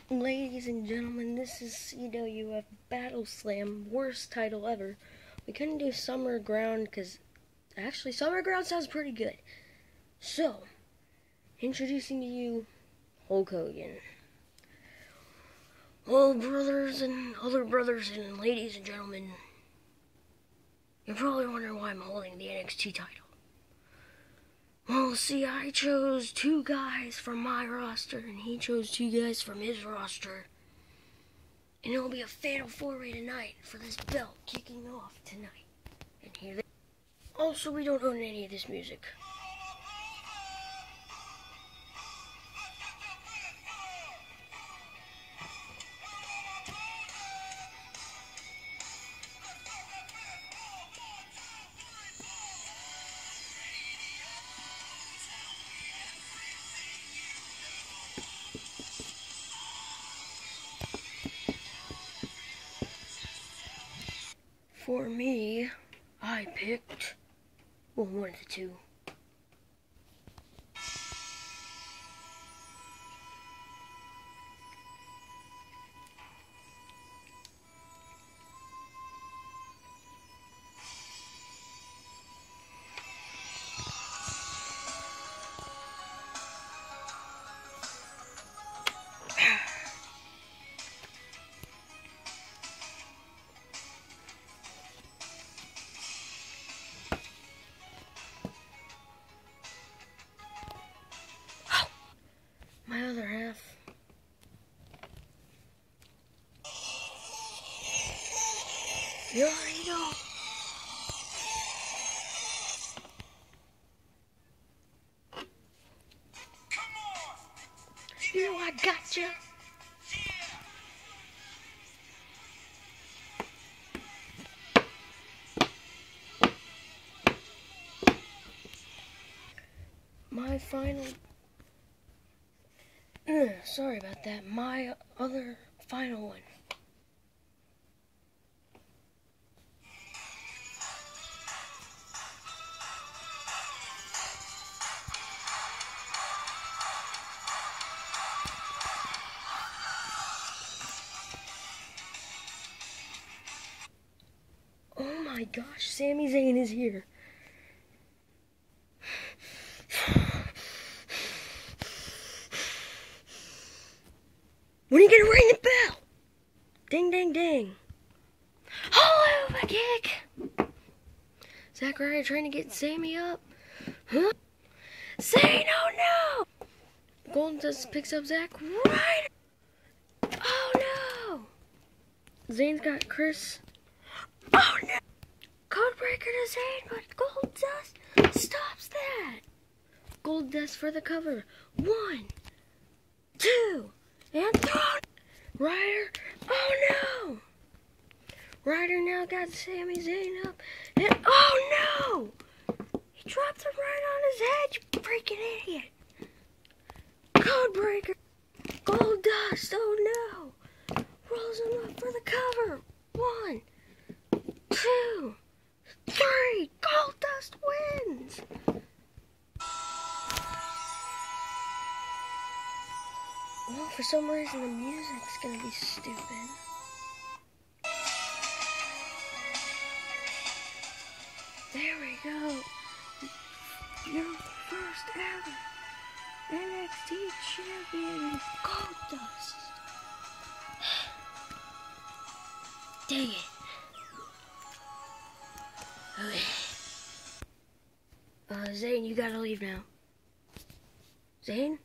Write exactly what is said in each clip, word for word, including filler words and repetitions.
Ladies and gentlemen, this is C W F Battle Slam, worst title ever. We couldn't do Summer Ground because actually Summer Ground sounds pretty good. So, introducing to you Hulk Hogan. Well, brothers and other brothers and ladies and gentlemen, you're probably wondering why I'm holding the N X T title. Well, see, I chose two guys from my roster, and he chose two guys from his roster. And it'll be a fatal four-way tonight for this belt kicking off tonight. And here they... Also, we don't own any of this music. For me, I picked, well, one of the two. My other half. You already know. Come on. You know I got you. My final... Uh, sorry about that. My other final one. Oh my gosh, Sami Zayn is here. When are you gonna ring the bell? Ding, ding, ding. Oh, my kick. Zack Ryder trying to get Sami up. Huh? Zayn, oh no! Golden Dust picks up Zack Ryder. Oh no! Zayn's got Chris. Oh no! Codebreaker to Zayn, but Gold Dust stops that. Gold Dust for the cover. One, two, and thrown. Ryder. Oh no! Ryder now got Sami Zayn up, and oh no! He dropped him right on his head, you freaking idiot! Codebreaker. Gold Dust. Oh no! Rolls him up for the cover. One, two, three. Gold Dust wins. Well, for some reason the music's gonna be stupid. There we go. Your first ever N X T champion, Gold Dust. Dang it. Okay. Uh, Zayn, you gotta leave now. Zayn?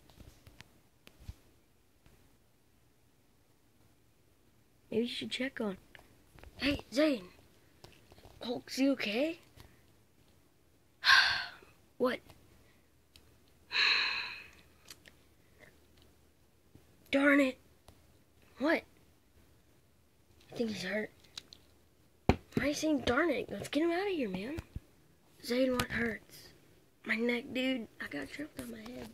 Maybe you should check on. Hey, Zayn. Hulk's he okay? What? Darn it. What? I think he's hurt. Why are you saying darn it? Let's get him out of here, man. Zayn, what hurts? My neck, dude. I got tripped on my head.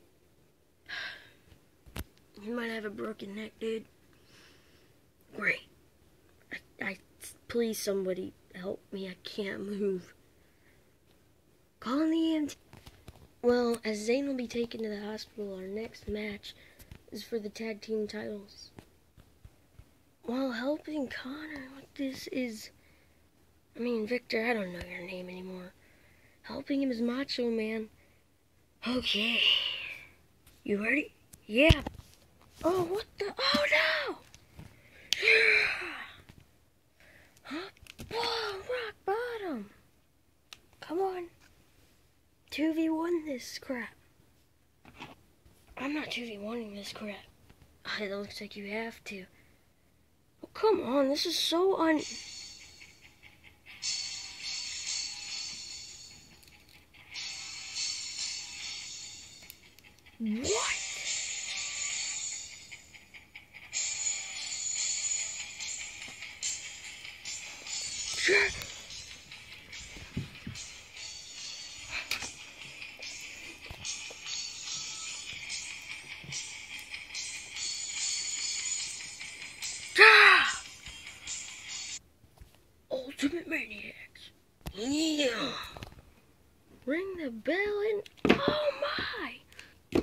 You might have a broken neck, dude. Great. I, I, please somebody help me. I can't move. Calling the E M T. Well, as Zayn will be taken to the hospital, our next match, is for the tag team titles. While helping Connor with this is, I mean, Victor, I don't know your name anymore. Helping him is Macho Man. Okay. You ready? Yeah. Oh, what the? Oh, no! Yeah! Huh? Whoa, rock bottom. Come on. two v one this crap. I'm not two v one-ing this crap. It looks like you have to. Oh, come on, this is so un... What? Sure. Ah! Ultimate Maniacs. Yeah. Ring the bell and... Oh my!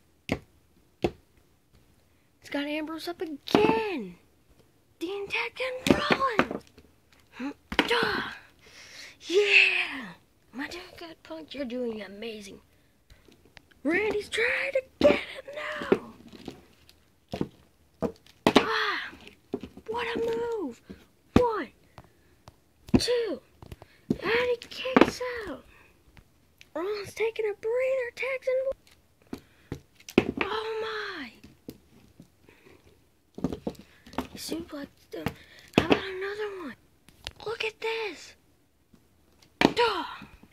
It's got Ambrose up again. The attack and rolling. Duh. Yeah. My dad got punked. You're doing amazing. Randy's trying to get him now. Ah. What a move. One. Two. And he kicks out. Rollins taking a breather. Tags and... Oh my. He suplexed him. How about another one? Look at this. Duh.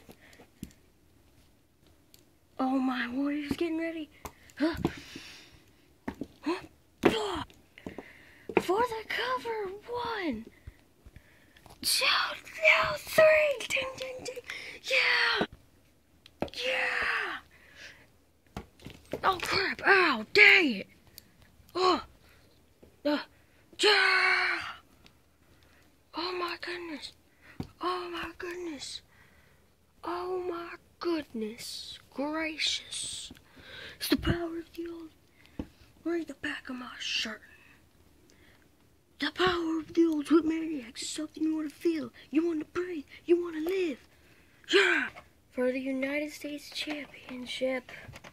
Oh my, Warrior's getting ready. Huh. Huh. Duh. For the cover. One. Two. No, three. Ding, ding, ding. Yeah. Yeah. Oh crap. Ow, dang it. Oh. Uh. Yeah. Oh my goodness. Oh my goodness. Oh my goodness gracious. It's the power of the old. Read the back of my shirt. The power of the Ultimate Maniacs is something you want to feel. You want to breathe. You want to live. Yeah. For the United States Championship.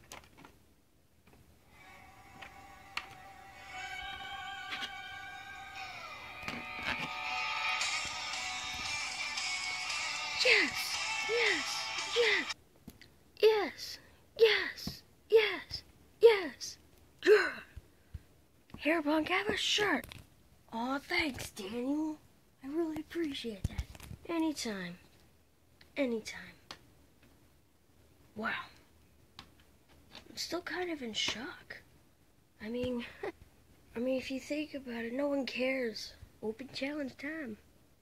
Yes, yes, yes, yes, yes, yes, yes, yeah. Here, Punk, have a shirt. Aw, thanks, Daniel. I really appreciate that. Anytime. Anytime. Wow. I'm still kind of in shock. I mean, I mean, if you think about it, no one cares. Open challenge time.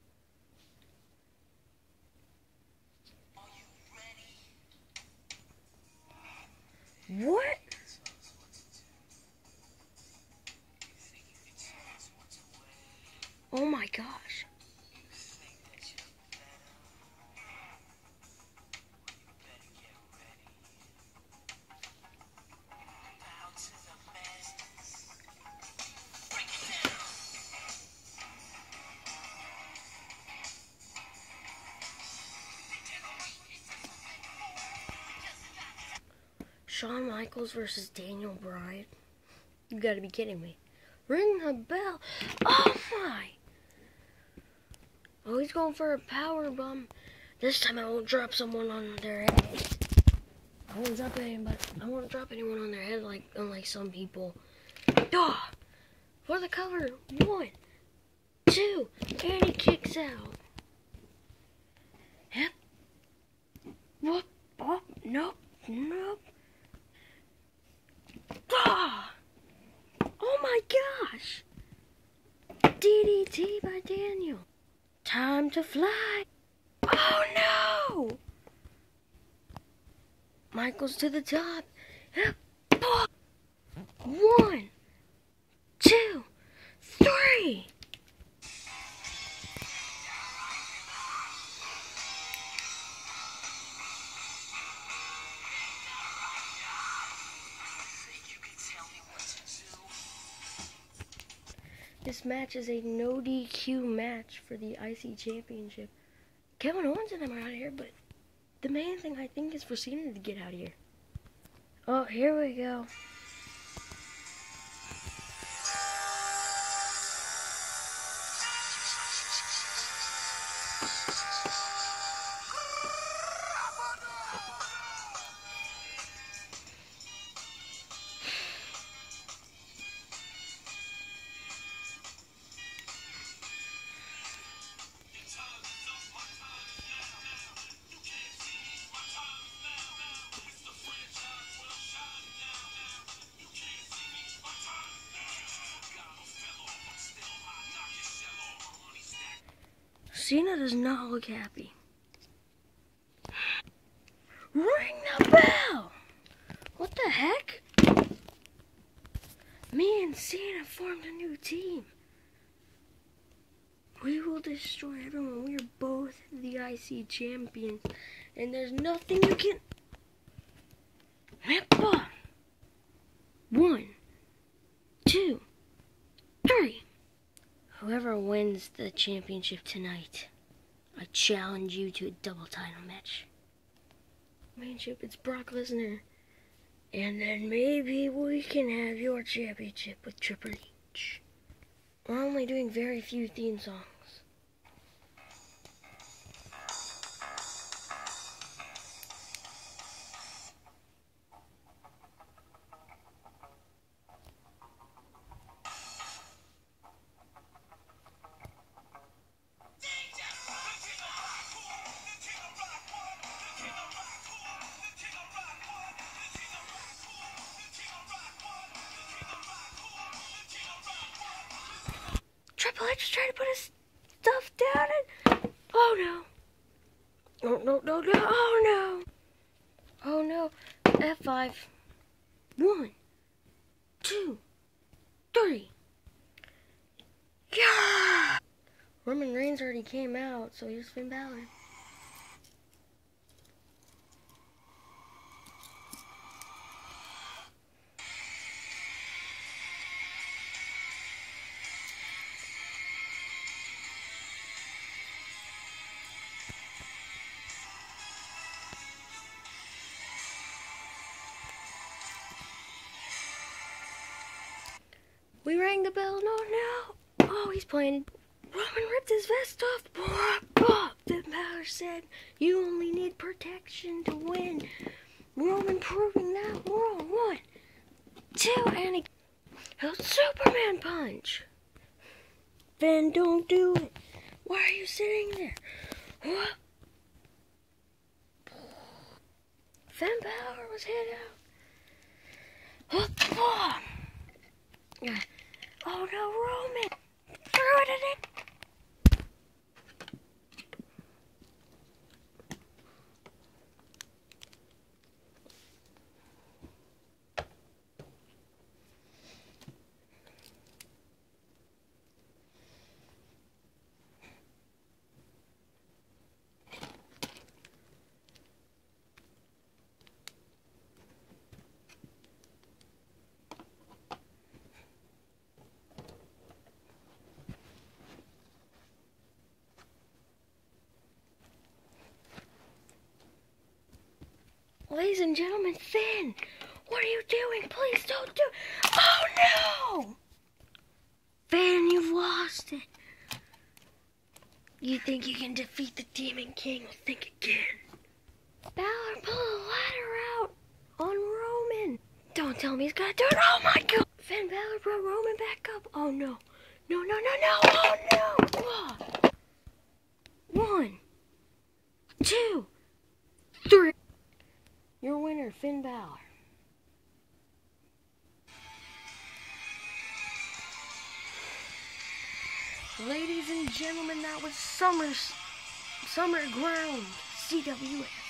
What? Oh my gosh. Shawn Michaels versus Daniel Bryan. You gotta be kidding me. Ring the bell. Oh my. Oh, he's going for a power bomb. This time I won't drop someone on their head. I won't drop anybody. I won't drop anyone on their head like unlike some people. Duh. For the cover. One, two, and he kicks out. Yep. Whoop. Oh, nope. Nope. Ah! Oh my gosh! D D T by Daniel. Time to fly. Oh no! Michaels to the top. One, two, three. This match is a no D Q match for the I C Championship. Kevin Owens and them are out of here, but the main thing I think is for Cena to get out of here. Oh, here we go. Cena does not look happy. Ring the bell! What the heck? Me and Cena formed a new team. We will destroy everyone. We are both the I C champions. And there's nothing you can... One, two, three. Whoever wins the championship tonight, I challenge you to a double title match. Championship, it's Brock Lesnar. And then maybe we can have your championship with Triple H. We're only doing very few theme songs. Triple H is trying to put his stuff down and... Oh no. Oh no, no, no, oh no. Oh no. F five. One, two, three. Yeah! Roman Reigns already came out, so here's Finn Balor. We rang the bell. No, no. Oh, he's playing. Roman ripped his vest off. Oh, Finn Balor said, you only need protection to win. Roman proving that wrong. One, two, and he... A Superman punch. Finn, don't do it. Why are you sitting there? What? Finn Balor was hit out. Oh, oh no, Roman! Threw it in it! Ladies and gentlemen, Finn, what are you doing? Please don't do it. Oh no! Finn, you've lost it. You think you can defeat the Demon King? Well, think again. Balor, pull a ladder out on Roman. Don't tell me he's gonna do it. Oh my god! Finn Balor brought Roman back up. Oh no. No, no, no, no. Oh no! Oh. One, two, three. Your winner, Finn Balor. Ladies and gentlemen, that was Summer's Summer Ground C W S.